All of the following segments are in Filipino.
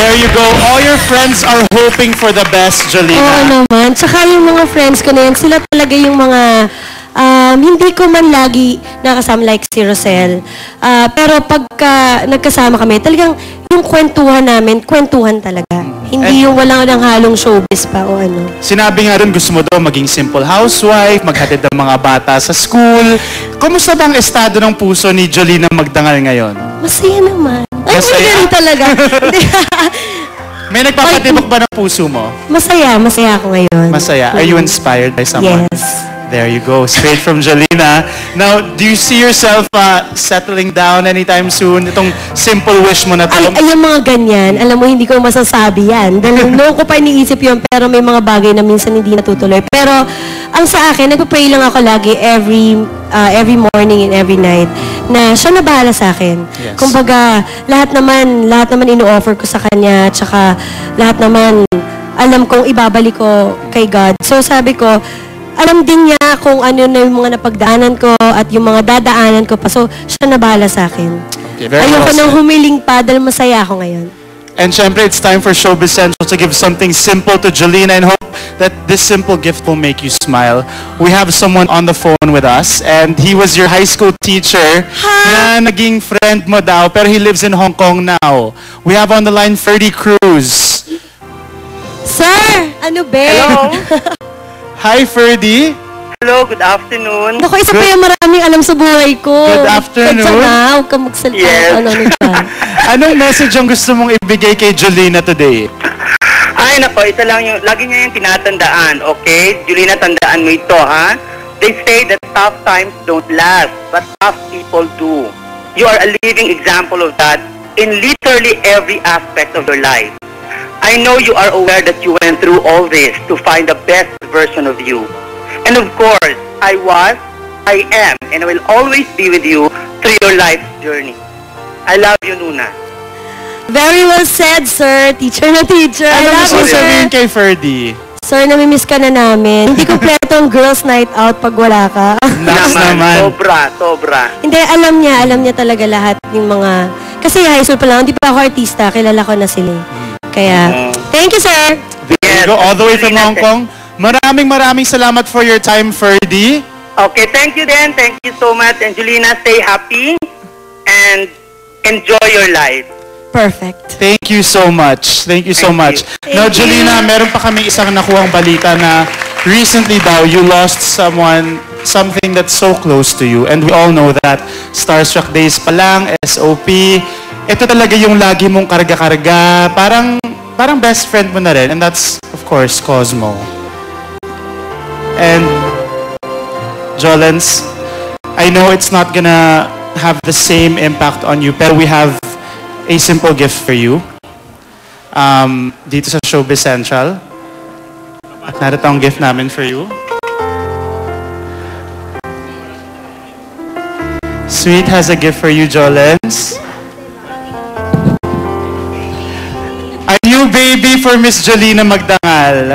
There you go. All your friends are hoping for the best, Jolina. Oo naman. Tsaka yung mga friends ko na yan, sila talaga yung mga hindi ko man lagi nakasama like si Rosel. Pero pagka nagkasama kami, talagang yung kwentuhan namin, kwentuhan talaga. Hindi yung walang halong showbiz pa o ano. Sinabi nga rin, gusto mo daw maging simple housewife, maghatid ng mga bata sa school. Kumusta ba ang estado ng puso ni Jolina Magdangal ngayon? Masaya naman. Ay, Masaya? ganun talaga. May nagpapatibok ba ng puso mo? Masaya ako ngayon. Masaya. Are you inspired by someone? Yes. There you go. Straight from Jolina. Now, do you see yourself settling down anytime soon? Itong simple wish mo na to? Ay, yung mga ganyan, alam mo, hindi ko masasabi yan. Dahil noon ko pa iniisip yun, pero may mga bagay na minsan hindi natutuloy. Pero, ang sa akin, nagpa-pray lang ako lagi every morning and every night na siya na bahala sa akin. Yes. Kumbaga, lahat naman ino-offer ko sa kanya, tsaka lahat naman alam kong ibabalik ko kay God. So, sabi ko, alam din niya kung ano na yung mga napagdaanan ko at yung mga dadaanan ko pa. So, siya na bahala sa akin. Okay, very Ayoko awesome. nang humiling pa dahil masaya ako ngayon. And syempre, it's time for Showbiz Central to give something simple to Jolina and hope that this simple gift will make you smile. We have someone on the phone with us and he was your high school teacher na naging friend mo daw pero he lives in Hong Kong now. We have on the line Ferdy Cruz. Sir! Ano ba? Hello. Hi, Ferdy. Hello, good afternoon. Naku, isa pa yung maraming alam sa buhay ko. Good afternoon. Kadya na, huwag ka magsalita. Yes. Ano pa. Anong message ang gusto mong ibigay kay Jolina today? Ay, nako, ito lang yung, lagi niya yung tinatandaan, okay? Julina, tandaan mo ito, ha? They say that tough times don't last, but tough people do. You are a living example of that in literally every aspect of your life. I know you are aware that you went through all this to find the best version of you. And of course, I was, I am, and I will always be with you through your life journey. I love you, Nuna. Very well said, sir. Teacher na teacher. I Ano love gusto you, sir. sabihin kay Ferdy? Sir, namimiss ka na namin. Hindi kompleto ang girls' night out pag wala ka. Naks naman. Sobra. Hindi, alam niya talaga lahat yung mga... Kasi high school pa lang, hindi pa ako artista, kilala ko na sila. Kaya, thank you, sir. There you go, all the way from Hong Kong. Maraming salamat for your time, Ferdy. Okay, thank you then. Thank you so much. And Julina, stay happy and enjoy your life. Perfect. Thank you so much. Thank you so much. Now, Jolina, meron pa kami isang nakuhang balita na recently daw, you lost something that's so close to you. And we all know that. Starstruck Days pa lang, SOP. Ito talaga yung lagi mong karga-karga. Parang best friend mo na rin. And that's, of course, Cosmo. And, Jolens, I know it's not gonna have the same impact on you, pero we have a simple gift for you. Dito sa Showbiz Central. At narito ang gift namin for you. Sweet has a gift for you, Jolens. A new baby for Miss Jolina Magdangal.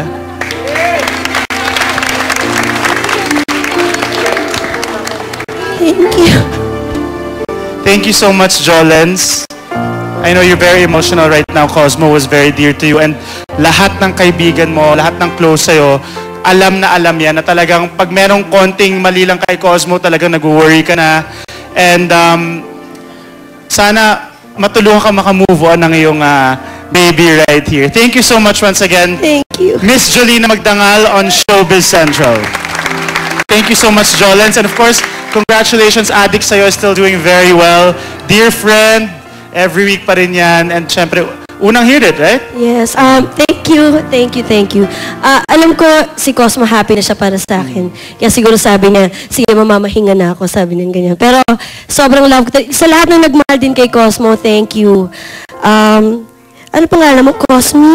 Thank you. Thank you so much, Jolens. I know you're very emotional right now. Cosmo was very dear to you. And lahat ng kaibigan mo, lahat ng close sa'yo, alam na alam yan na talagang pag merong konting mali lang kay Cosmo, talagang nag-worry ka na. And sana matulungan ka makamove on ng iyong baby right here. Thank you so much once again. Thank you. Miss Jolina Magdangal on Showbiz Central. Thank you so much, Jolens. And of course, congratulations, Adik sa'yo, still doing very well. Dear friend, every week pa rin yan. And syempre, unang heard it, right? Yes. Thank you. Alam ko, si Cosmo happy na siya para sa akin. Kaya siguro sabi niya, sige, mamamahinga na ako, sabi niya ganyan. Pero sobrang love ko. Sa lahat ng nagmahal din kay Cosmo, thank you. Ano pangalan mo? Cosme?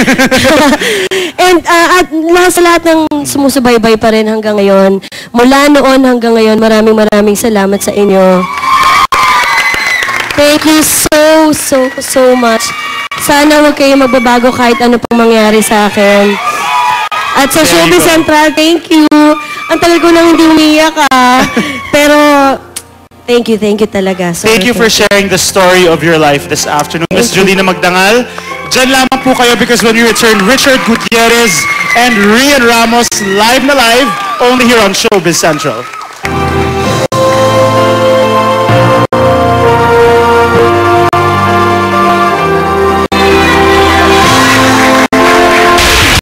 And at sa lahat ng sumusubaybay pa rin hanggang ngayon, mula noon hanggang ngayon, maraming salamat sa inyo. Thank you so much. Sana huwag kayo magbabago kahit ano pang mangyari sa akin. At sa Showbiz Central, thank you. Ang tagal ko nang hindi umiiyak pero thank you talaga. Thank you for sharing the story of your life this afternoon. Miss Jolina Magdangal, Diyan lamang po kayo because when we return, Richard Gutierrez and Rian Ramos live na live only here on Showbiz Central.